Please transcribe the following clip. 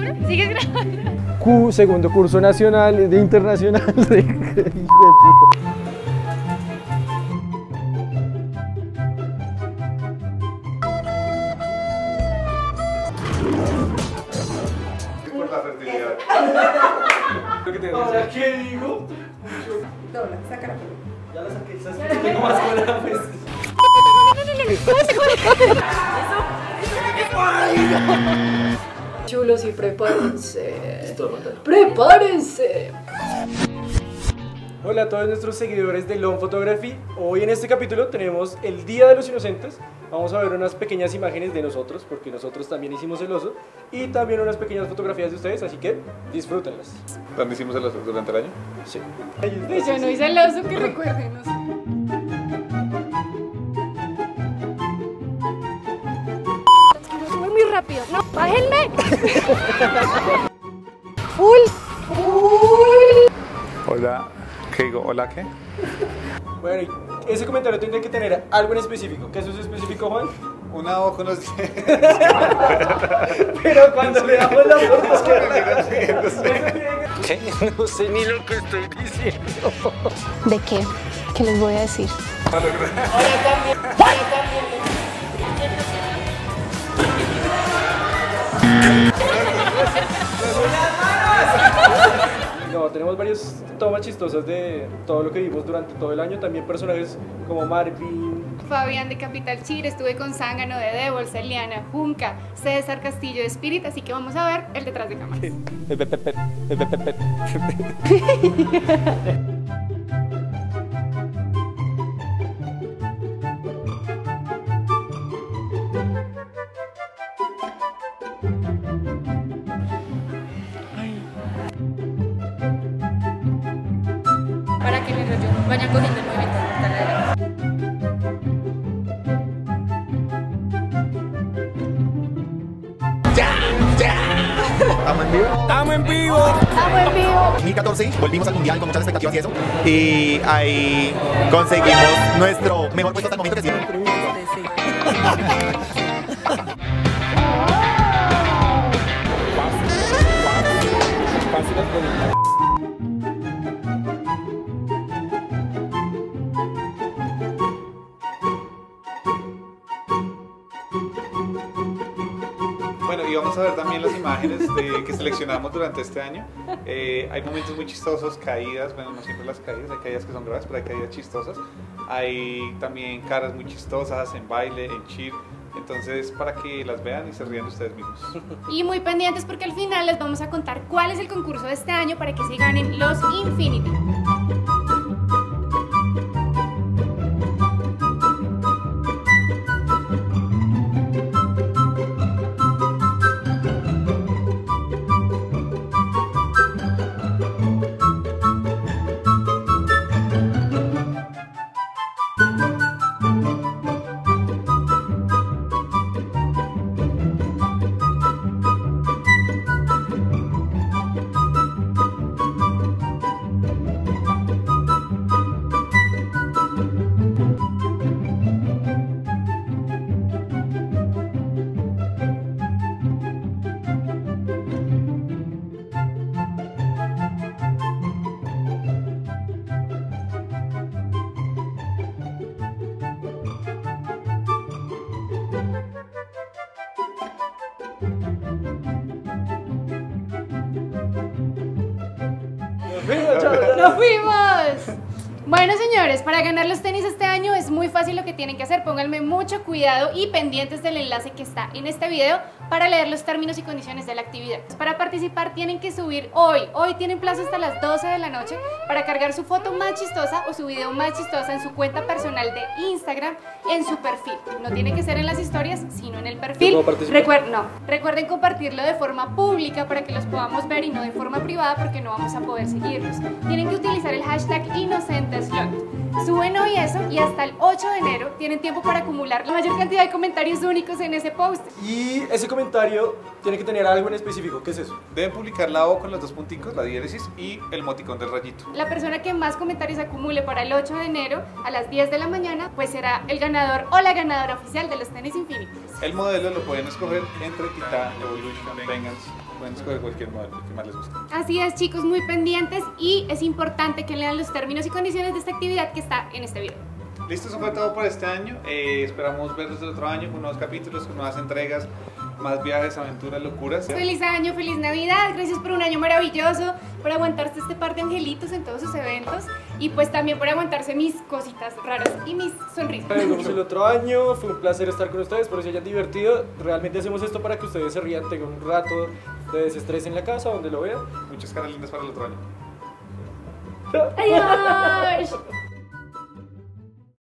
¿Sigues grabando? Segundo curso nacional de internacional de hijo de puta. Por la fertilidad. ¿Ahora qué digo? Dobla, saca la cola. Ya la saqué, ¿sabes qué? Tengo más cola, pues. Chulos y prepárense. ¡Prepárense! Hola a todos nuestros seguidores de Long Photography. Hoy en este capítulo tenemos el Día de los Inocentes. Vamos a ver unas pequeñas imágenes de nosotros, porque nosotros también hicimos el oso. Y también unas pequeñas fotografías de ustedes, así que disfrútenlas. ¿Dónde hicimos el oso? ¿Durante el año? Sí. Yo no hice el oso, que recuerden, no sé. No sube muy rápido, no, bájenme. Hola. ¿Qué digo? ¿Hola qué? Bueno, y ese comentario tendría que tener algo en específico. ¿Qué es eso específico, Juan? Una hoja, unos dientes. Pero cuando le damos la foto es ¿Qué? no sé ni lo que estoy diciendo. ¿De qué? ¿Qué les voy a decir? No, tenemos varias tomas chistosas de todo lo que vimos durante todo el año. También personajes como Marvin. Fabián de Capital Chile, estuve con Zángano de Devil, Celiana, Junca, César Castillo de Spirit, así que vamos a ver el detrás de cámaras. Para que mientras yo vayan cogiendo el movimiento de la ¿Estamos en vivo? ¡Estamos en vivo! ¡Estamos en vivo! 2014 volvimos al mundial con muchas expectativas y eso. Y ahí conseguimos nuestro mejor puesto hasta el momento que siempre. Bueno, y vamos a ver también las imágenes que seleccionamos durante este año. Hay momentos muy chistosos, caídas, bueno, no siempre las caídas, hay caídas que son graves, pero hay caídas chistosas. Hay también caras muy chistosas en baile, en cheer. Entonces, para que las vean y se rían ustedes mismos. Y muy pendientes porque al final les vamos a contar cuál es el concurso de este año para que se ganen los Infinity. ¡Nos fuimos! Bueno, señores, para ganar los tenis este año es muy fácil lo que tienen que hacer. Pónganme mucho cuidado y pendientes del enlace que está en este video para leer los términos y condiciones de la actividad. Para participar tienen que subir hoy tienen plazo hasta las 12 de la noche para cargar su foto más chistosa o su video más chistosa en su cuenta personal de Instagram en su perfil. No tiene que ser en las historias, sino en el perfil. ¿Puedo participar? Recuerden compartirlo de forma pública para que los podamos ver y no de forma privada porque no vamos a poder seguirlos. Tienen que utilizar el hashtag InocentesLot. Suben hoy eso y hasta el 8 de enero tienen tiempo para acumular la mayor cantidad de comentarios únicos en ese post. Y ese comentario tiene que tener algo en específico. ¿Qué es eso? Deben publicar la O con los dos punticos, la diéresis y el emoticón del rayito. La persona que más comentarios acumule para el 8 de enero a las 10 de la mañana, pues será el ganador o la ganadora oficial de los tenis infinitos. El modelo lo pueden escoger entre Titan, Evolution, Vengance. Pueden escoger cualquier modelo que más les guste. Así es, chicos, muy pendientes, y es importante que lean los términos y condiciones de esta actividad que está en este video. Listo, eso fue todo por este año. Esperamos verlos el otro año con nuevos capítulos, con nuevas entregas, más viajes, aventuras, locuras. Feliz año, feliz Navidad, gracias por un año maravilloso, por aguantarse este par de angelitos en todos sus eventos, y pues también por aguantarse mis cositas raras y mis sonrisas. Nos vemos el otro año, fue un placer estar con ustedes, espero que se hayan divertido. Realmente hacemos esto para que ustedes se rían, tengan un rato de desestrés en la casa, donde lo vean. Muchas caras lindas para el otro año. Adiós.